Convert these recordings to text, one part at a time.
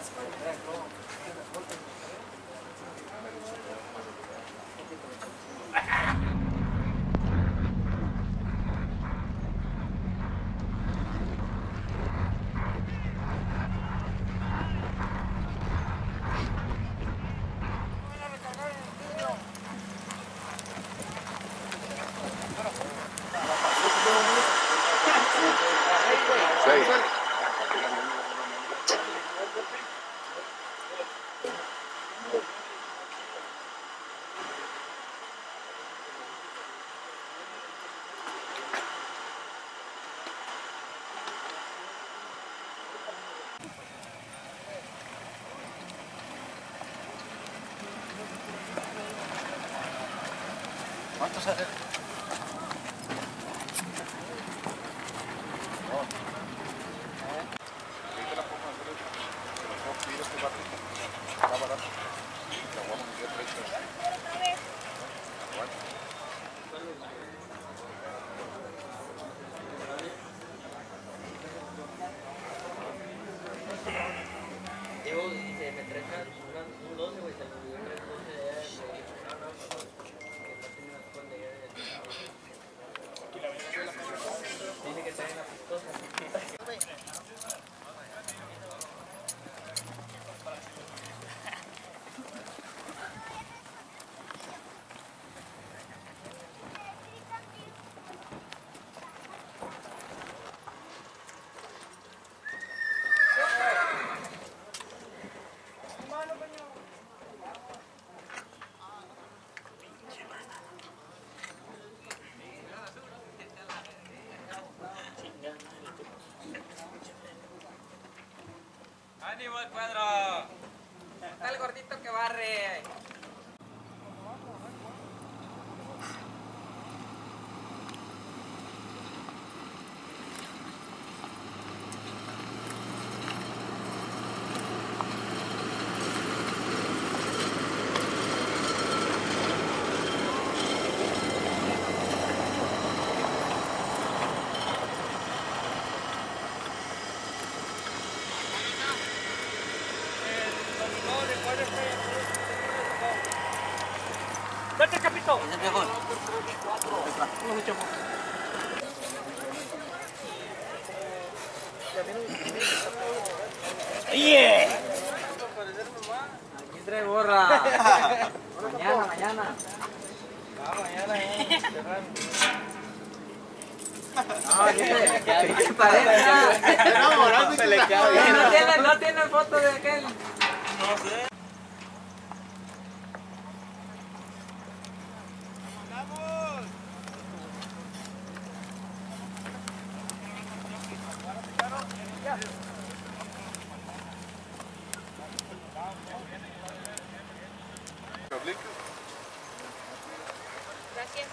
¿Cuántos hace? Llevo, dice, me trae un 12, güey, se lo dio el 12 de allá, dice que trae una pistola. ¡Ánimo el cuadro! Está el gordito que barre. ¡Date, capito! ¡Yeah! Aquí trae gorra. Mañana. No, ¿qué parece? No tiene foto de aquel. No sé. Gracias.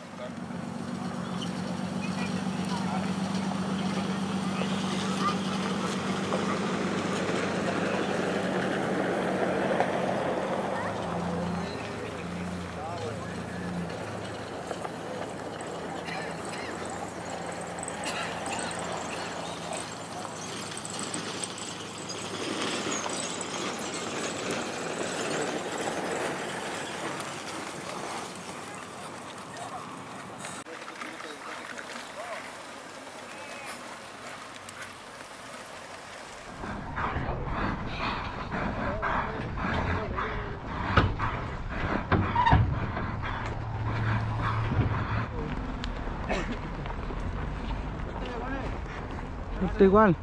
Está igual.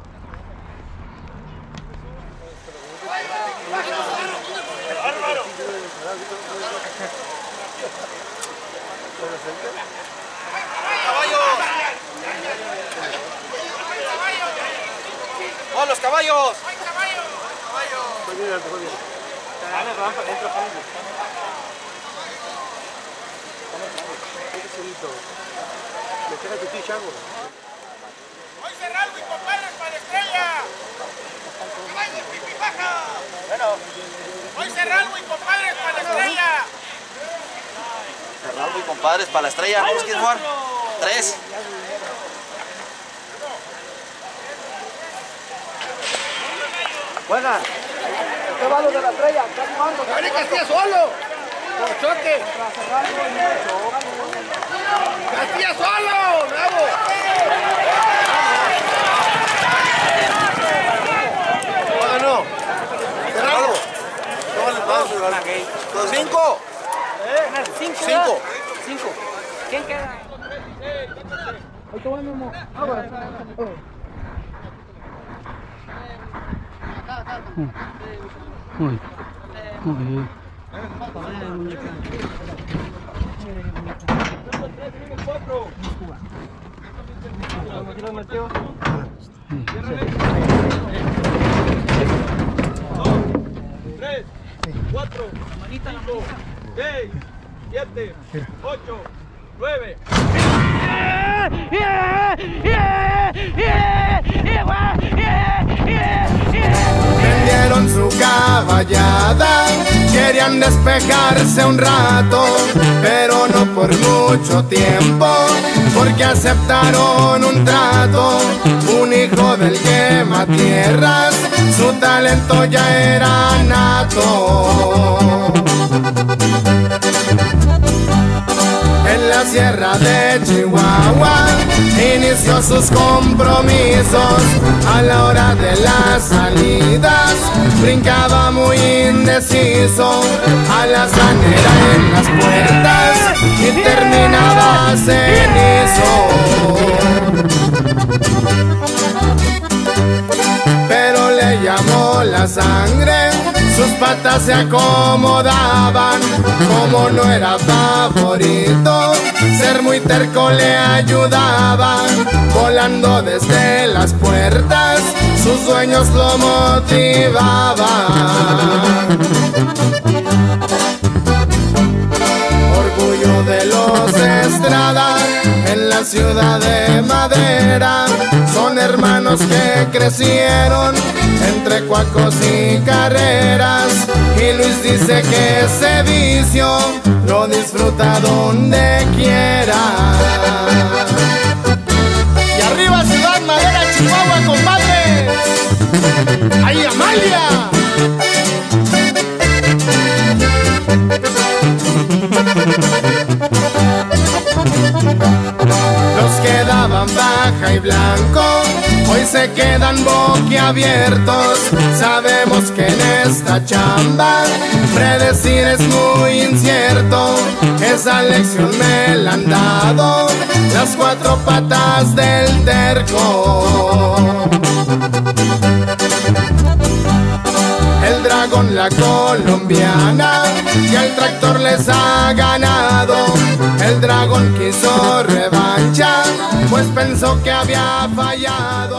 ¡Oh, los caballos! ¡Hoy cerrado y compadres para la estrella! ¡Caballo, pipipaja! Bueno. ¡Hoy cerrado y compadres para la estrella! Cerrado y compadres para la estrella. ¿Vamos a jugar? 3. Juega. ¡Gabriel Castilla solo! ¡Por choque! ¡Castilla solo! ¡Bravo! No. Cerrado. Cinco. ¿Quién queda? Tres, 4, 5, 6, 7, 8, 9. Vendieron su caballada, querían despejarse un rato, pero no por mucho tiempo, porque aceptaron un trato. Un hijo del quema tierras, su talento ya era nato. En la sierra de Chihuahua inició sus compromisos. A la hora de las salidas brincaba muy indeciso. Alazanera en las puertas y terminaba cenizo. Pero le llamó la sangre, sus patas se acomodaban. Como no era favorito, ser muy terco le ayudaba. Volando desde las puertas, sus dueños lo motivaban. Orgullo de los Estrada, en la ciudad de Madera. Son hermanos que crecieron entre cuacos y carreras. Y Luis dice que ese vicio lo disfruta donde quiera. Y arriba Ciudad Madera, Chihuahua, compadre. ¡Ay, Amalia! Los que daban baja y blanco hoy se quedan boquiabiertos. Sabemos que en esta chamba predecir es muy incierto. Esa lección me la han dado las cuatro patas del terco. El dragón, la colombiana, y el tractor les ha ganado. El dragón quiso revancha, pues pensó que había fallado.